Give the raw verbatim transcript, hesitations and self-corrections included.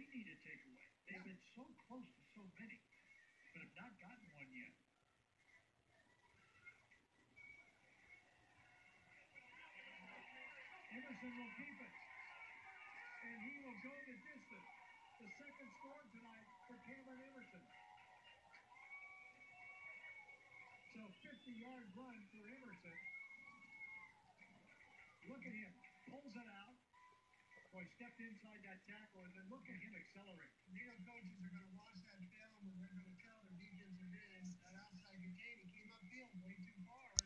they need a takeaway. They've yeah. been so close to so many, but have not gotten one yet. Emerson will keep it, and he will go the distance. The second score tonight for Cameron Emerson. So fifty-yard run for Emerson. Look at him, pulls it out. Boy, stepped inside that tackle, and then look at him accelerate. You know, coaches are going to watch that film, and they're going to tell their defensive ends that outside contain, he came upfield way too far.